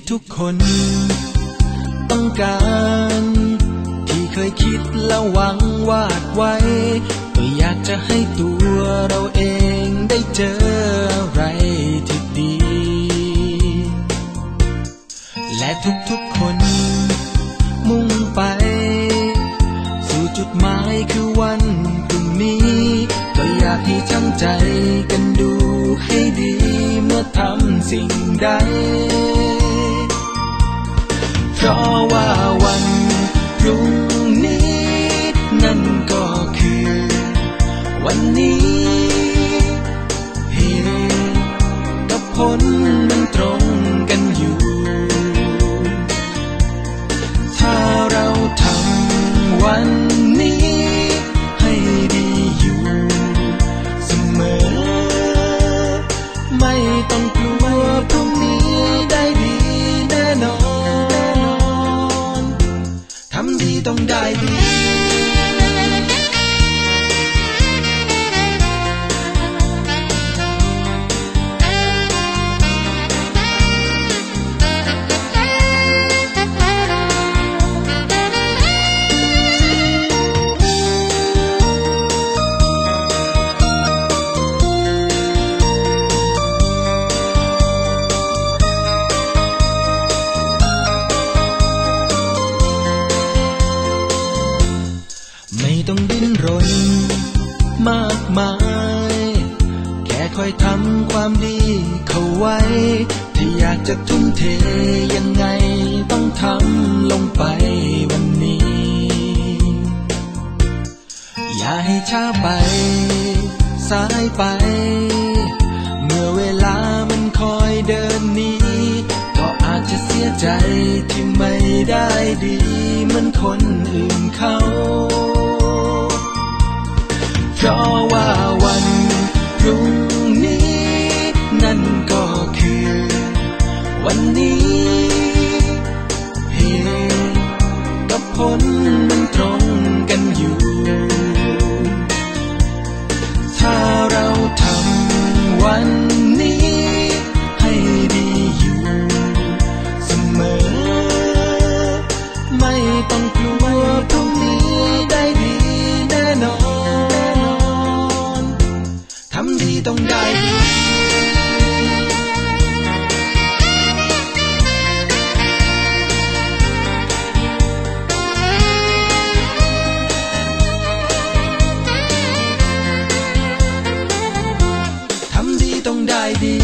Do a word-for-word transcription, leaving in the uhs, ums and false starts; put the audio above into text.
ทุกๆคนต้องการที่เคยคิดและหวังวาดไว้ก็อยากจะให้ตัวเราเองได้เจออะไรที่ดีและทุกๆคนมุ่งไปสู่จุดหมายคือวันพรุ่งนี้ก็อยากให้ทั้งใจกันดูให้ดีเมื่อทำสิ่งใดเพราะว่าวันพรุ่งนี้นั่นก็คือวันนี้เหตุกับผลมันตรงกันอยู่ถ้าเราทำวันนี้ให้ดีอยู่เสมอไม่ต้องกลัวพรุ่งนี้ได้ดีแน่นอนทำดีต้องได้ดีไม่ต้องดิ้นรนมากมายแค่คอยทำความดีเข้าไว้ที่อยากจะทุ่มเทยังไงต้องทำลงไปวันนี้อย่าให้ช้าไปสายไปเมื่อเวลามันคอยเดินหนีก็อาจจะเสียใจที่ไม่ได้ดีเหมือนคนอื่นเขาเพราะว่าวันพรุ่งนี้นั่นก็คือวันนี้เหตุกับผลมันตรงกันอยู่ถ้าเราทำวันนี้ให้ดีอยู่เสมอไม่ต้องกลัวพรุ่งนี้ได้ดีแน่นอนทำดีต้องได้ดีทำดีต้องได้ดี